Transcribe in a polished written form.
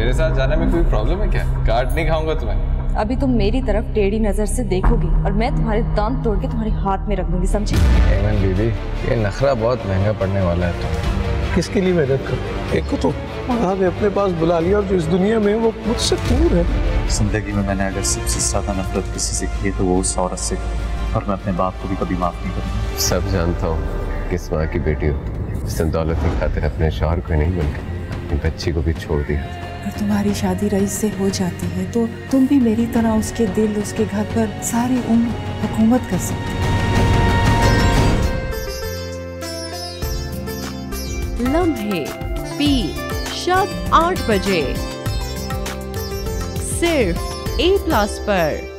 मेरे साथ जाने में कोई प्रॉब्लम है क्या? काट नहीं खाऊंगा तुम्हें। अभी तुम मेरी तरफ टेढ़ी नजर से देखोगी और मैं तुम्हारे दांत तोड़ के तुम्हारे हाथ में रख दूंगी, समझी? एमन बीबी, ये नखरा बहुत महंगा पड़ने वाला है तुम्हें। किसके लिए मेहनत करूं? एक को तो माँ ने अपने पास बुला लिया और जो इस दुनिया में वो मुझसे दूर है। जिंदगी में मैंने अगर सबसे ज्यादा नफरत किसी से की है तो वो उस औरत से, और मैं अपने बाप को भी कभी माफ नहीं करूंगा। सब जानता हूँ किस माँ की बेटी हो, जिसने दौलत की खातिर अपने शौहर को नहीं बल्कि अपनी बच्ची को भी छोड़ दिया। अगर तुम्हारी शादी रईस से हो जाती है तो तुम भी मेरी तरह उसके दिल, उसके घर पर सारी उम्र हुकूमत कर सकती हो। लम्हे पीर शब 8 बजे सिर्फ A+ पर।